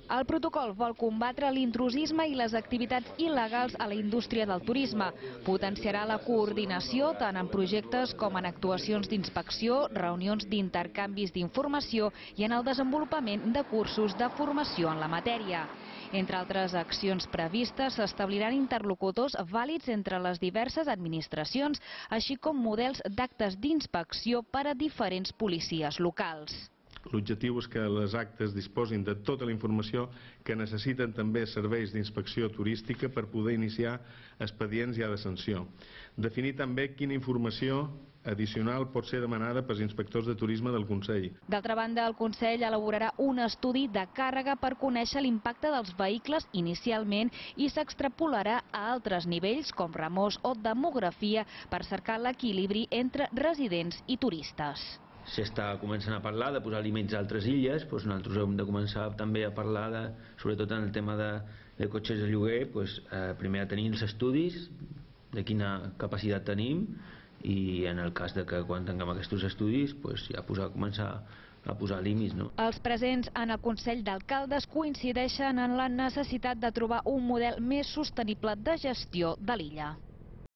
El protocol vol combatre l'intrusisme i les activitats il·legals a la indústria del turisme. Potenciarà la coordinació tant en projectes com en actuacions d'inspecció, reunions d'intercanvis d'informació i en el desenvolupament de cursos de formació en la matèria. Entre altres accions previstes, s'establiran interlocutors vàlids entre les diverses administracions, així com models d'actes d'inspecció per a diferents policies locals. L'objectiu és que les actes disposin de tota la informació que necessiten també serveis d'inspecció turística per poder iniciar expedients ja de sanció. Definir també quina informació addicional pot ser demanada pels inspectors de turisme del Consell. D'altra banda, el Consell elaborarà un estudi de càrrega per conèixer l'impacte dels vehicles inicialment i s'extrapolarà a altres nivells com remors o demografia per cercar l'equilibri entre residents i turistes. S'està començant a parlar de posar límits a altres illes, nosaltres hem de començar també a parlar, sobretot en el tema de cotxes de lloguer, primer a tenir els estudis de quina capacitat tenim i en el cas de que quan tinguem aquests estudis ja començar a posar límits. Els presents en el Consell d'Alcaldes coincideixen en la necessitat de trobar un model més sostenible de gestió de l'illa.